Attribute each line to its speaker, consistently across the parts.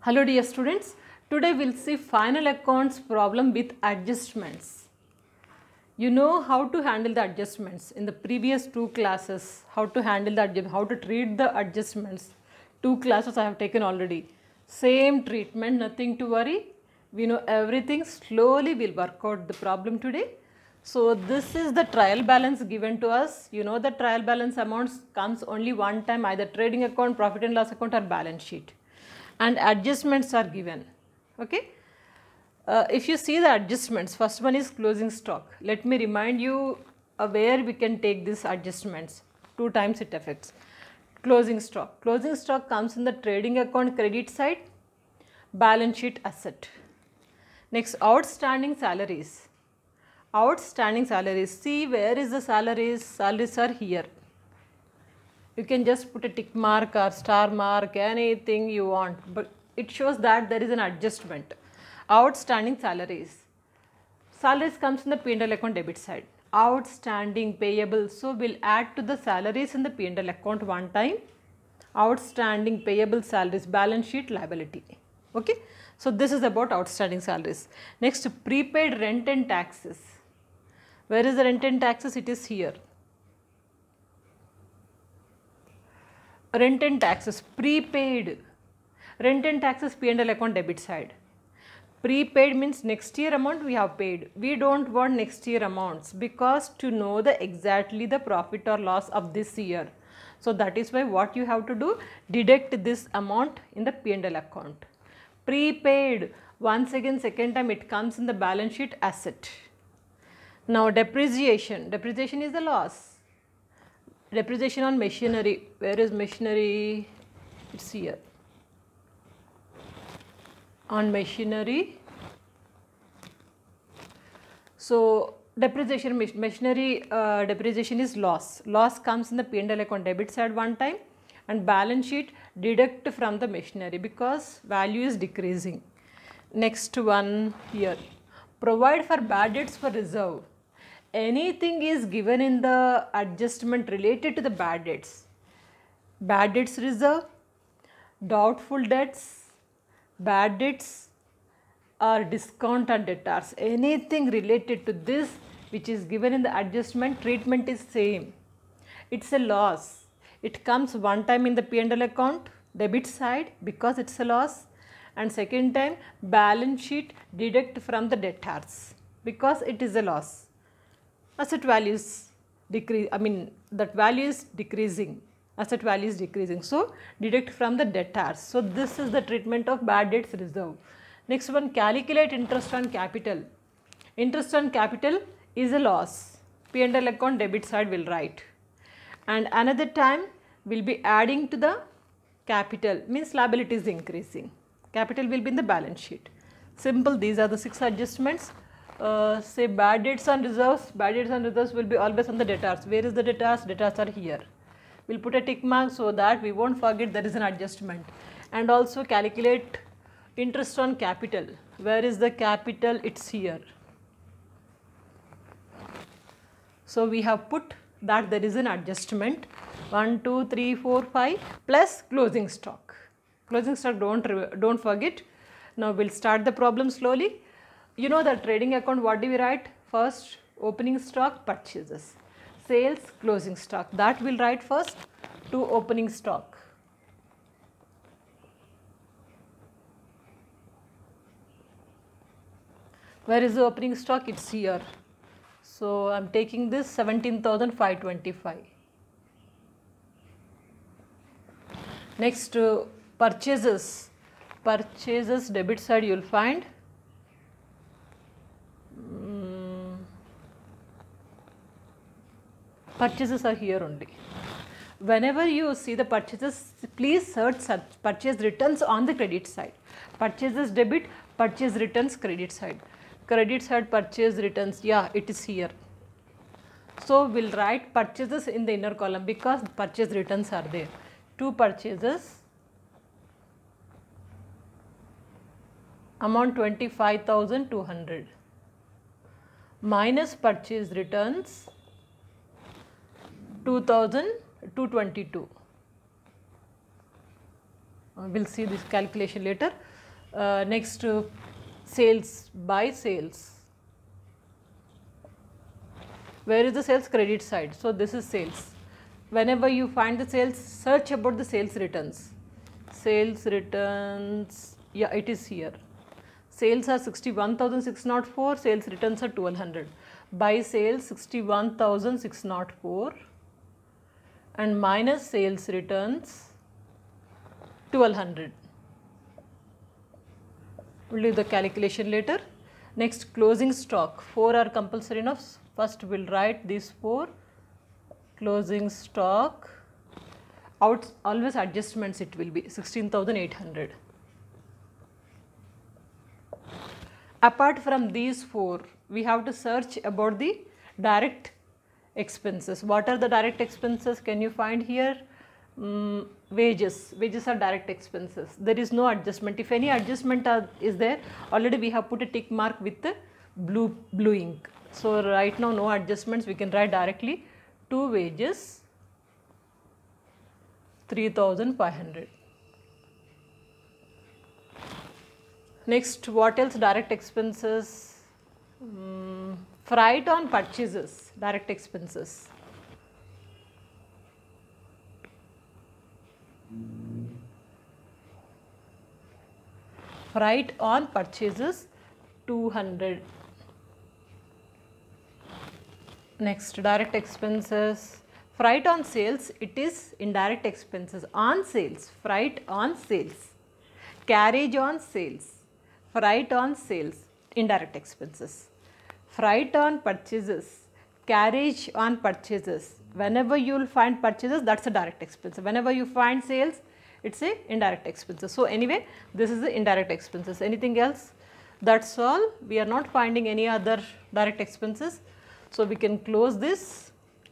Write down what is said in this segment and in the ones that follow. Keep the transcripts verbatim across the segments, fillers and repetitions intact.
Speaker 1: Hello dear students, today we will see final accounts problem with adjustments. You know how to handle the adjustments in the previous two classes, how to handle the how to treat the adjustments. Two classes I have taken already. Same treatment, nothing to worry. We know everything. Slowly we will work out the problem today. So this is the trial balance given to us. You know the trial balance amounts comes only one time, either trading account, profit and loss account or balance sheet. And adjustments are given. Okay. Uh, if you see the adjustments, first one is closing stock. Let me remind you uh, where we can take these adjustments. Two times it affects. Closing stock. Closing stock comes in the trading account credit side, balance sheet asset. Next, outstanding salaries. Outstanding salaries. See where is the salaries? Salaries are here. You can just put a tick mark or star mark, anything you want, but it shows that there is an adjustment. Outstanding salaries. Salaries comes in the P and L account debit side. Outstanding payable. So we'll add to the salaries in the P and L account one time. Outstanding payable salaries, balance sheet liability. Okay. So this is about outstanding salaries. Next, prepaid rent and taxes. Where is the rent and taxes? It is here. Rent and taxes, prepaid. Rent and taxes P and L account debit side. Prepaid means next year amount we have paid. We don't want next year amounts because to know the exactly the profit or loss of this year. So that is why what you have to do, deduct this amount in the P and L account. Prepaid, once again second time it comes in the balance sheet asset. Now depreciation, depreciation is the loss. Depreciation on machinery. Where is machinery? It's here. On machinery. So depreciation, machinery uh, depreciation is loss. Loss comes in the P and L account debit side one time and balance sheet deduct from the machinery because value is decreasing. Next one here. Provide for bad debts for reserve. Anything is given in the adjustment related to the bad debts. Bad debts reserve, doubtful debts, bad debts or discount and debtors. Anything related to this which is given in the adjustment, treatment is same. It's a loss. It comes one time in the P and L account debit side because it's a loss, and second time balance sheet deduct from the debtors because it is a loss. Asset values decrease, I mean that value is decreasing, asset value is decreasing. So deduct from the debtors. So this is the treatment of bad debts reserve. Next one, calculate interest on capital. Interest on capital is a loss. P and L account debit side will write. And another time will be adding to the capital, means liability is increasing. Capital will be in the balance sheet. Simple, these are the six adjustments. Uh, say bad debts and reserves, bad debts and reserves will be always on the debtors. Where is the debtors? Debtors are here. We will put a tick mark so that we won't forget there is an adjustment. And also calculate interest on capital. Where is the capital? It's here. So we have put that there is an adjustment. one, two, three, four, five plus closing stock. Closing stock don't, don't forget. Now we will start the problem slowly. You know the trading account, what do we write? First, opening stock, purchases, sales, closing stock. That will write first to opening stock. Where is the opening stock? It's here. So I am taking this seventeen thousand five hundred twenty-five. Next, uh, purchases. Purchases debit side you will find. Purchases are here only. Whenever you see the purchases, please search purchase returns on the credit side. Purchases debit, purchase returns credit side. Credit side purchase returns, yeah, it is here. So we'll write purchases in the inner column because purchase returns are there. Two purchases, amount twenty-five thousand two hundred minus purchase returns two thousand two hundred twenty-two. Uh, we'll see this calculation later. Uh, next, uh, sales by sales. Where is the sales? Credit side. So this is sales. Whenever you find the sales, search about the sales returns. Sales returns, yeah, it is here. Sales are sixty-one thousand six hundred four, sales returns are twelve hundred. By sales sixty-one thousand six hundred four and minus sales returns twelve hundred. We'll do the calculation later. Next, closing stock. Four are compulsory enough. First we'll write these four. Closing stock. Out always adjustments it will be sixteen thousand eight hundred. Apart from these four, we have to search about the direct expenses. What are the direct expenses? Can you find here? Um, wages. Wages are direct expenses. There is no adjustment. If any adjustment are, is there, already we have put a tick mark with the blue, blue ink. So right now no adjustments, we can write directly to wages three thousand five hundred. Next, what else? Direct expenses. Um, freight on purchases, direct expenses. Freight on purchases two hundred. Next, direct expenses. Freight on sales, it is indirect expenses. On sales, freight on sales. Carriage on sales, freight on sales, indirect expenses. Freight on purchases, carriage on purchases. Whenever you will find purchases, that's a direct expense. Whenever you find sales, it's a indirect expenses. So anyway, this is the indirect expenses. Anything else? That's all. We are not finding any other direct expenses. So we can close this.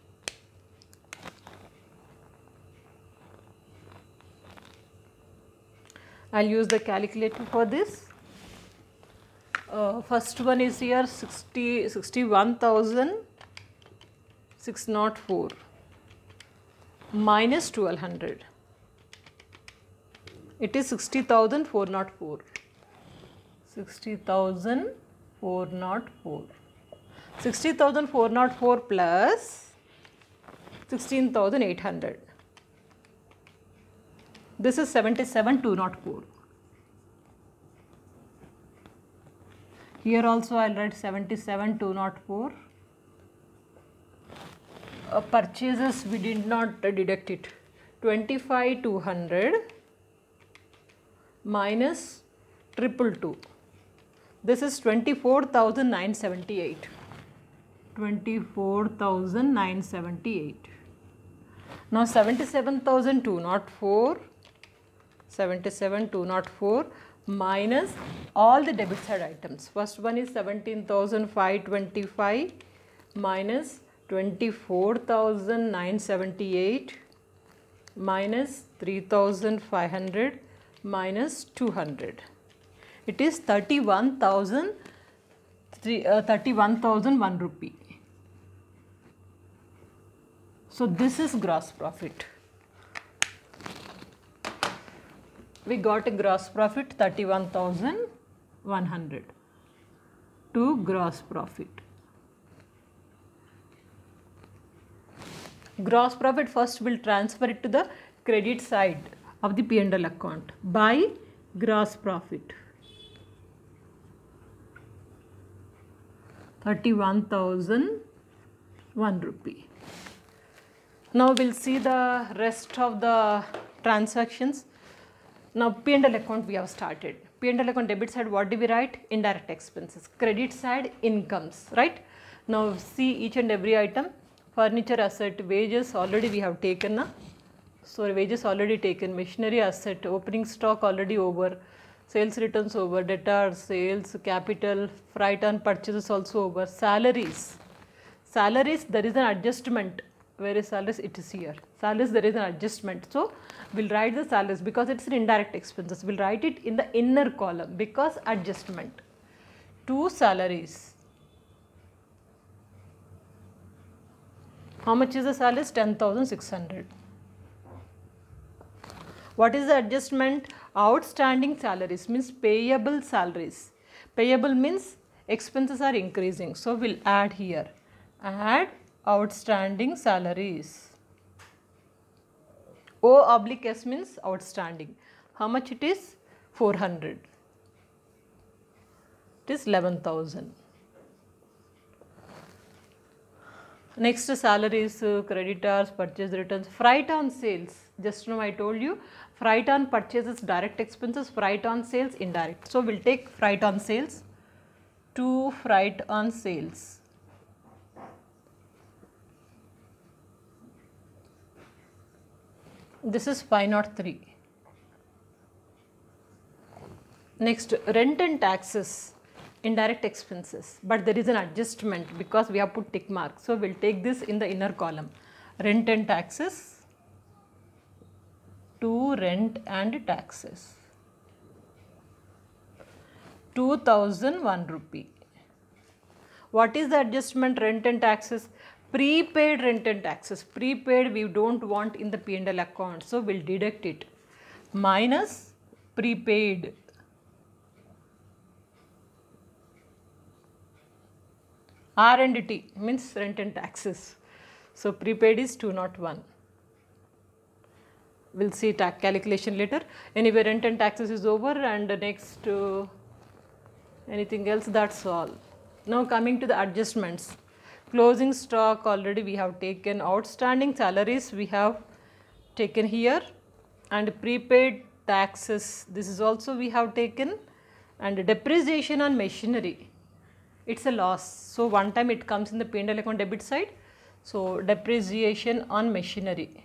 Speaker 1: I'll use the calculator for this. Uh, first one is here sixty, sixty-one thousand six hundred four minus twelve hundred. It is sixty thousand four hundred four. sixty thousand four hundred four. sixty thousand four hundred four plus sixteen thousand eight hundred. This is seventy-seven thousand two hundred four. Here also I will write seventy-seven thousand two hundred four. Uh, purchases we did not uh, deduct it. twenty-five thousand two hundred minus triple two. This is twenty-four thousand nine hundred seventy-eight. twenty-four thousand nine hundred seventy-eight. Now seventy-seven thousand two hundred four. seventy-seven thousand two hundred four minus all the debit side items. First one is seventeen thousand five hundred twenty-five minus twenty-four thousand nine hundred seventy-eight minus three thousand five hundred minus two hundred. It is thirty-one thousand one rupee. So this is gross profit. We got a gross profit thirty-one thousand one hundred to gross profit. Gross profit first will transfer it to the credit side of the P and L account by gross profit. thirty-one thousand one rupee. Now we will see the rest of the transactions. Now P and L account we have started. P and L account debit side, what do we write? Indirect expenses. Credit side, incomes, right? Now see each and every item. Furniture asset, wages already we have taken. Na? So wages already taken. Machinery asset, opening stock already over. Sales returns over. Debtors, sales, capital, freight and purchases also over. Salaries. Salaries, there is an adjustment. Where is salaries? It is here. Salaries, there is an adjustment. So we'll write the salaries because it's an indirect expenses. We'll write it in the inner column because adjustment. Two salaries. How much is the salaries? ten thousand six hundred. What is the adjustment? Outstanding salaries means payable salaries. Payable means expenses are increasing. So, we will add here. Add outstanding salaries. O oblique S means outstanding. How much it is? four hundred. It is eleven thousand. Next salaries, uh, creditors, purchase returns, freight on sales. Just now I told you, freight on purchases direct expenses, freight on sales indirect. So, we will take freight on sales to freight on sales. This is five oh three. Next, rent and taxes, indirect expenses, but there is an adjustment because we have put tick mark. So, we will take this in the inner column. Rent and taxes to rent and taxes. two thousand one rupee. What is the adjustment? Rent and taxes? Prepaid rent and taxes. Prepaid we do not want in the P and L account. So, we will deduct it minus prepaid. R and T means rent and taxes. So, prepaid is two oh one. We will see tax calculation later. Anyway, rent and taxes is over, and next uh, anything else, that is all. Now, coming to the adjustments. Closing stock already we have taken, outstanding salaries we have taken here, and prepaid taxes, this is also we have taken, and depreciation on machinery, it is a loss. So, one time it comes in the P and L account debit side. So, depreciation on machinery.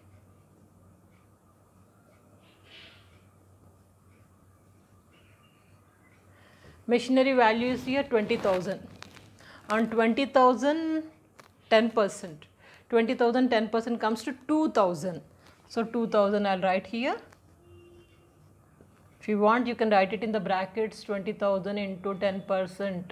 Speaker 1: Machinery value is here twenty thousand. On twenty thousand, ten percent. twenty thousand, ten percent comes to two thousand. So, two thousand I will write here. If you want, you can write it in the brackets, twenty thousand into ten percent.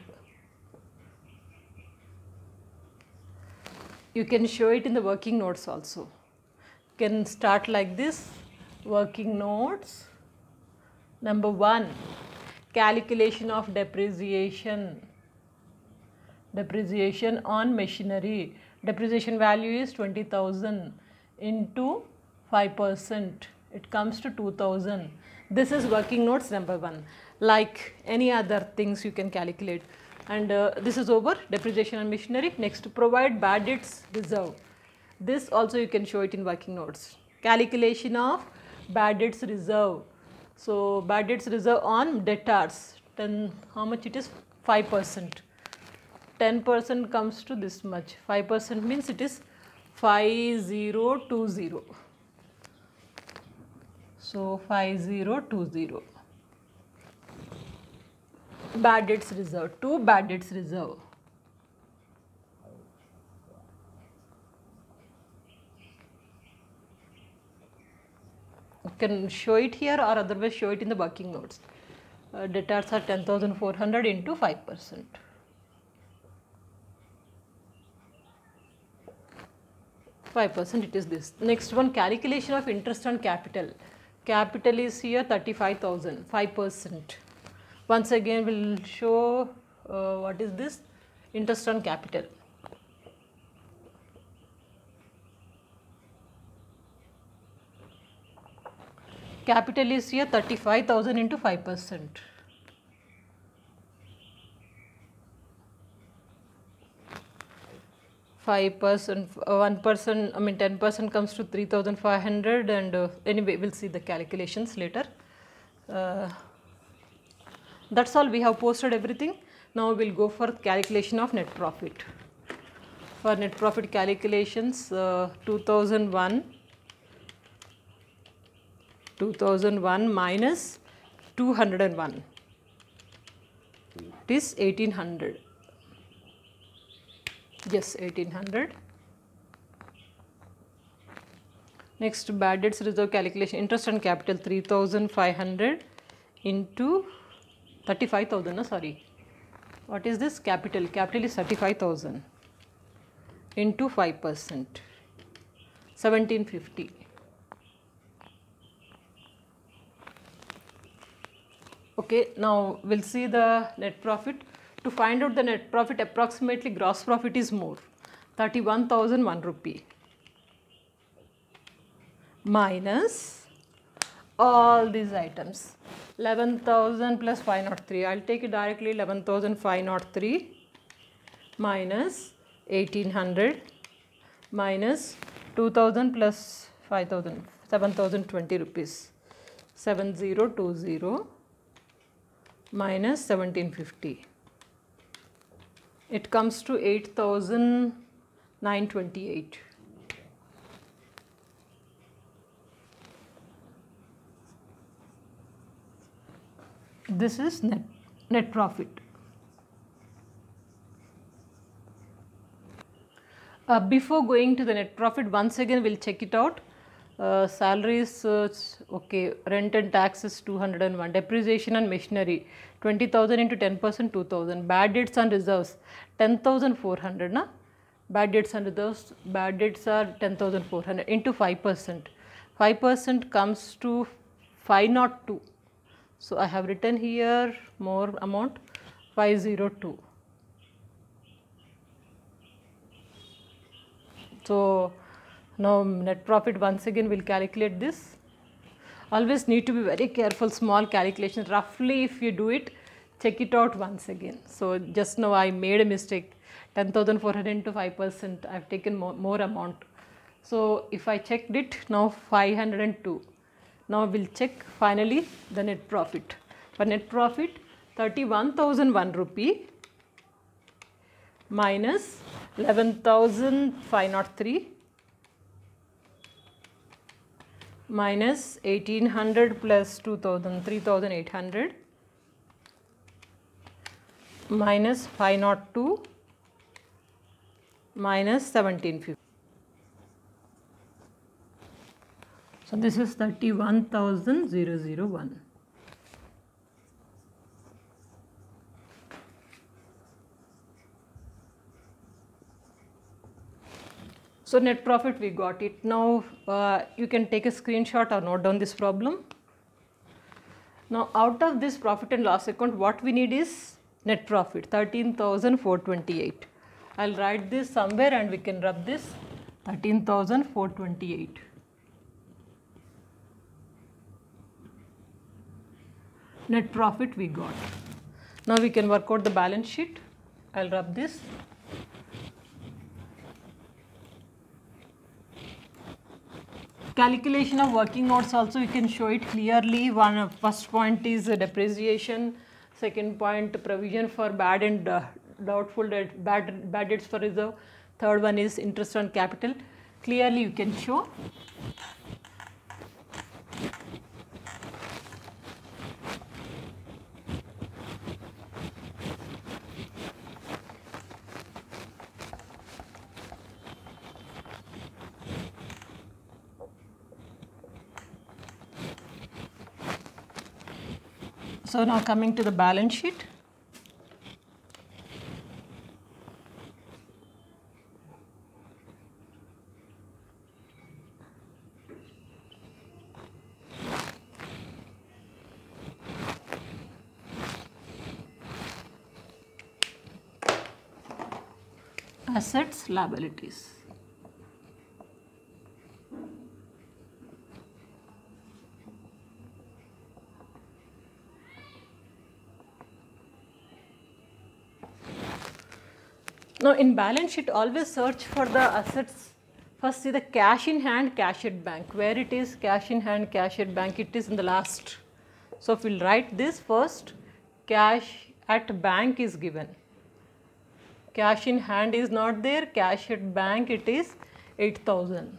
Speaker 1: You can show it in the working notes also. You can start like this. Working notes. Number one, calculation of depreciation. Depreciation on machinery. Depreciation value is twenty thousand into five percent. It comes to two thousand. This is working notes number one. Like any other things you can calculate. And uh, this is over, depreciation on machinery. Next, provide bad debts reserve. This also you can show it in working notes. Calculation of bad debts reserve. So, bad debts reserve on debtors. Then how much it is? five percent. ten percent comes to this much. five percent means it is five thousand twenty. So, five thousand twenty. Bad debts reserve, to bad debts reserve. You can show it here or otherwise show it in the working notes. Uh, debtors are ten thousand four hundred into five percent. five percent it is this. Next one, calculation of interest on capital. Capital is here thirty-five thousand, five percent. Once again we will show uh, what is this? Interest on capital. Capital is here thirty-five thousand into five percent. five percent, uh, one percent, I mean ten percent comes to three thousand five hundred, and uh, anyway we will see the calculations later. Uh, that is all, we have posted everything. Now we will go for calculation of net profit. For net profit calculations, uh, two thousand one, two thousand one minus two hundred one, it is eighteen hundred. Yes, eighteen hundred. Next, bad debts reserve calculation, interest on capital three thousand five hundred into thirty-five thousand, no sorry. What is this? Capital, capital is thirty-five thousand into five percent, seventeen fifty. Okay, now we'll see the net profit. To find out the net profit, approximately gross profit is more, thirty-one thousand one rupee minus all these items, eleven thousand plus five hundred three. I'll take it directly, eleven thousand five hundred three minus eighteen hundred minus two thousand plus five thousand, seven thousand twenty rupees, seven thousand twenty minus seventeen fifty. It comes to eight thousand nine hundred twenty-eight. This is net, net profit. Uh, before going to the net profit, once again we'll check it out. Uh, salaries, uh, okay, rent and taxes two hundred one, depreciation and machinery twenty thousand into ten percent two thousand, bad debts and reserves ten thousand four hundred, na? Bad debts and reserves, bad debts are ten thousand four hundred into five percent, five percent comes to five hundred two. So I have written here more amount, five hundred two. So now net profit, once again we'll calculate this. Always need to be very careful, small calculations. Roughly if you do it, check it out once again. So just now I made a mistake, ten thousand four hundred into five percent, I have taken more, more amount. So if I checked it, now five hundred two. Now we'll check finally the net profit. For net profit, thirty-one thousand one rupee minus eleven thousand five hundred three minus eighteen hundred plus two thousand, three thousand eight hundred minus five hundred two minus seventeen fifty. So this is thirty-one thousand one. So net profit we got it. Now uh, you can take a screenshot or note down this problem. Now out of this profit and loss account, what we need is net profit, thirteen thousand four hundred twenty-eight. I'll write this somewhere and we can rub this, thirteen thousand four hundred twenty-eight. Net profit we got. Now we can work out the balance sheet. I'll rub this. Calculation of working notes also you can show it clearly. One first point is depreciation, second point provision for bad and uh, doubtful debt, bad, bad debts for reserve, third one is interest on capital. Clearly you can show. So now coming to the balance sheet. Assets, liabilities. Now in balance sheet, always search for the assets. First see the cash in hand, cash at bank. Where it is cash in hand, cash at bank, it is in the last. So if we'll write this first, cash at bank is given. Cash in hand is not there, cash at bank it is eight thousand.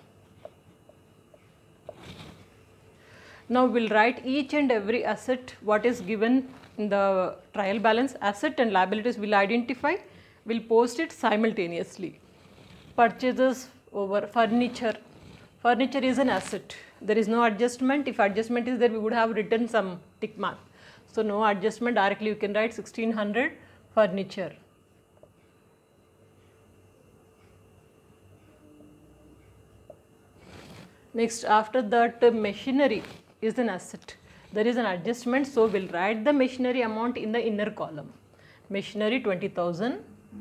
Speaker 1: Now we'll write each and every asset what is given in the trial balance. Asset and liabilities will identify. We'll post it simultaneously. Purchases over furniture. Furniture is an asset. There is no adjustment. If adjustment is there, we would have written some tick mark. So no adjustment, directly you can write sixteen hundred furniture. Next, after that, uh, machinery is an asset. there is an adjustment, so we'll write the machinery amount in the inner column. Machinery twenty thousand.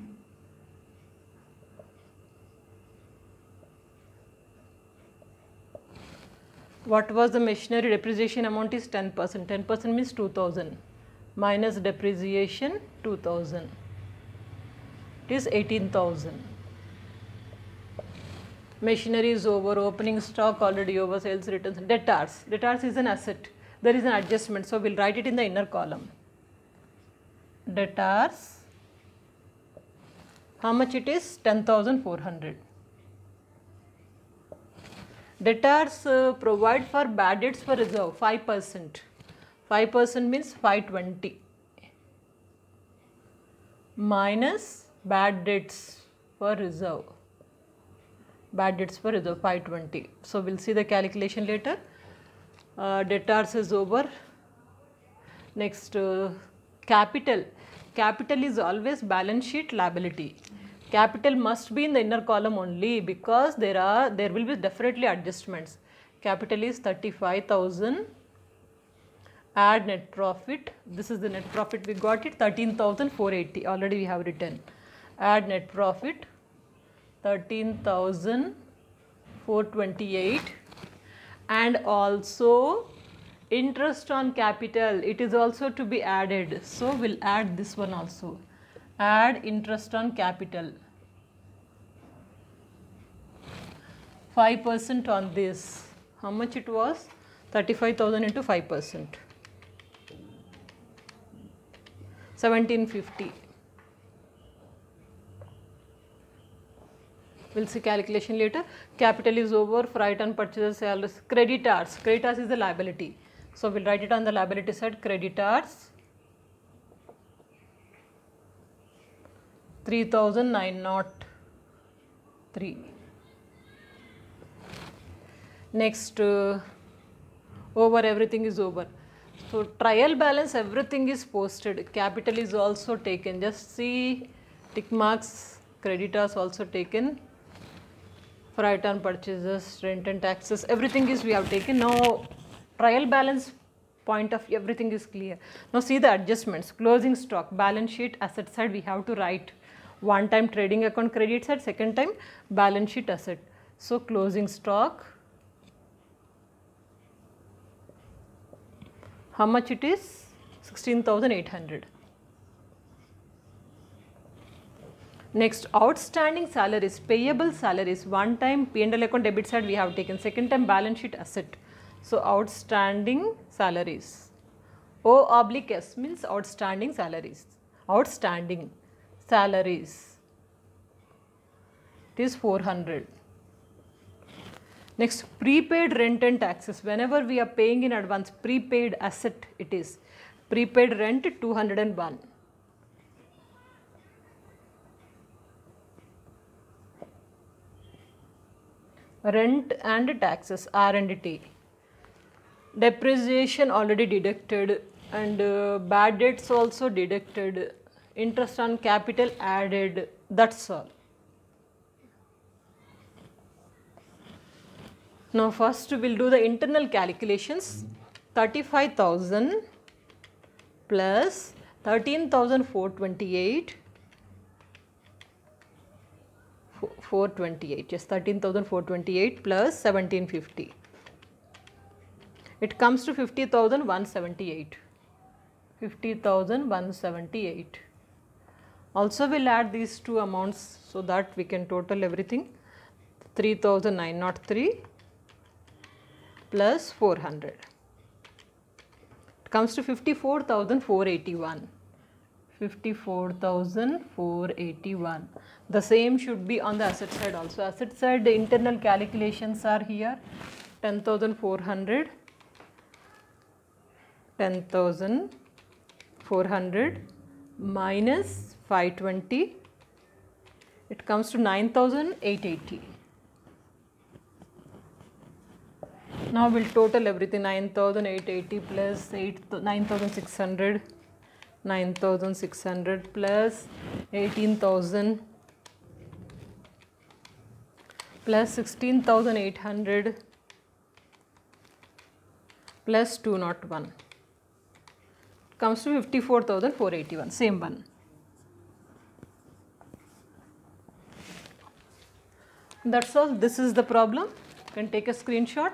Speaker 1: What was the machinery depreciation amount is ten percent. ten percent means two thousand minus depreciation two thousand. It is eighteen thousand. Machinery is over, opening stock already over, sales returns. Debtors. Debtors is an asset. There is an adjustment, so we'll write it in the inner column. Debtors. How much it is? ten thousand four hundred. Debtors uh, provide for bad debts for reserve five percent. five percent means five twenty minus bad debts for reserve. Bad debts for reserve five twenty. So we'll see the calculation later. Uh, debtors is over. Next, uh, capital. Capital is always balance sheet liability. Capital must be in the inner column only because there are there will be definitely adjustments. Capital is thirty-five thousand. Add net profit. This is the net profit we got it thirteen thousand four hundred eighty. Already we have written. Add net profit thirteen thousand four hundred twenty-eight, and also interest on capital. It is also to be added. So we'll add this one also. Add interest on capital. five percent on this. How much it was? thirty-five thousand into five percent. seventeen fifty. We'll see calculation later. Capital is over, freight and purchases, sales. Creditors. Creditors is the liability. So we'll write it on the liability side. Creditors. three thousand nine hundred three. Next, uh, over, everything is over. So trial balance, everything is posted. Capital is also taken. Just see tick marks. Creditors also taken. Freight and purchases, rent and taxes, everything is we have taken. Now trial balance point of view, everything is clear. Now see the adjustments. Closing stock, balance sheet, asset side we have to write. One time trading account credit side, second time balance sheet asset. So closing stock, how much it is? sixteen thousand eight hundred. Next, outstanding salaries, payable salaries. One time P and L account debit side we have taken, second time balance sheet asset. So outstanding salaries. O oblique S means outstanding salaries. Outstanding salaries. It is four hundred. Next, prepaid rent and taxes. Whenever we are paying in advance, prepaid asset it is. Prepaid rent two hundred one. Rent and taxes, R and T. Depreciation already deducted, and uh, bad debts also deducted. Interest on capital added. That's all. Now first we will do the internal calculations. thirty-five thousand plus thirteen thousand four hundred twenty-eight. four hundred twenty-eight, yes, thirteen thousand four hundred twenty-eight plus seventeen fifty. It comes to fifty thousand one hundred seventy-eight. fifty thousand one hundred seventy-eight. Also we'll add these two amounts so that we can total everything. three thousand nine hundred three plus four hundred. It comes to fifty-four thousand four hundred eighty-one. fifty-four thousand four hundred eighty-one. The same should be on the asset side also. Asset side, the internal calculations are here. ten thousand four hundred, ten thousand four hundred minus five hundred twenty. It comes to nine thousand eight hundred eighty. Now we'll total everything. nine thousand eight hundred eighty plus nine thousand six hundred. nine thousand six hundred plus eighteen thousand plus sixteen thousand eight hundred plus two hundred one. comes to fifty-four thousand four hundred eighty-one, same one. That's all. This is the problem. You can take a screenshot.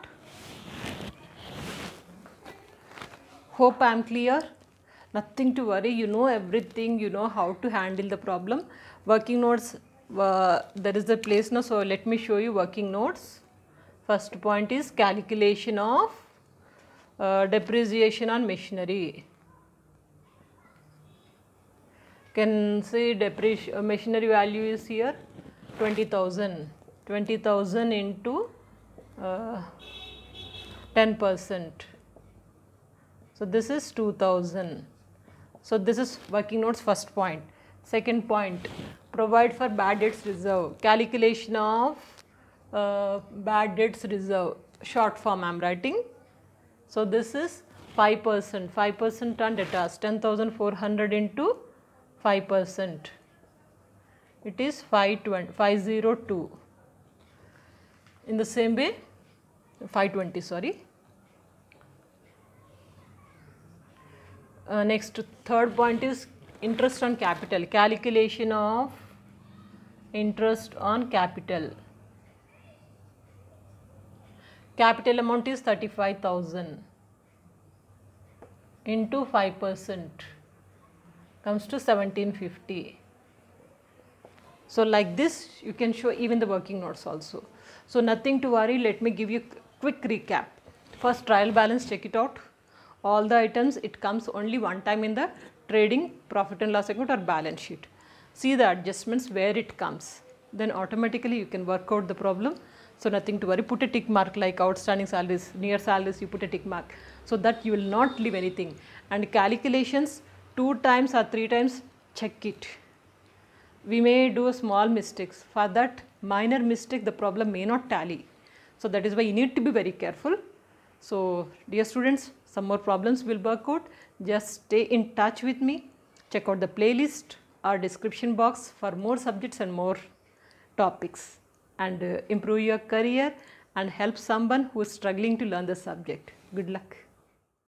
Speaker 1: Hope I am clear. Nothing to worry. You know everything. You know how to handle the problem. Working notes, uh, there is a place now. So let me show you working notes. First point is calculation of uh, depreciation on machinery. Can see depreciation machinery value is here twenty thousand. twenty thousand into uh, ten percent. So this is two thousand. So this is working notes first point. Second point, provide for bad debts reserve. Calculation of uh, bad debts reserve. Short form I am writing. So this is five percent. five percent on debtors. ten thousand four hundred into five percent. It is five hundred two. In the same way, five hundred twenty, sorry. Uh, next, third point is interest on capital. Calculation of interest on capital. Capital amount is thirty-five thousand into five percent comes to seventeen fifty. So like this you can show even the working notes also. So nothing to worry. Let me give you a quick recap. First, trial balance, check it out. All the items, it comes only one time in the trading profit and loss account or balance sheet. See the adjustments where it comes. Then automatically you can work out the problem. So nothing to worry. Put a tick mark like outstanding salaries, near salaries, you put a tick mark. So that you will not leave anything. And calculations, two times or three times, check it. We may do small mistakes. For that minor mistake, the problem may not tally. So that is why you need to be very careful. So dear students, some more problems will work out. Just stay in touch with me. Check out the playlist or description box for more subjects and more topics. And uh, improve your career and help someone who is struggling to learn the subject. Good luck.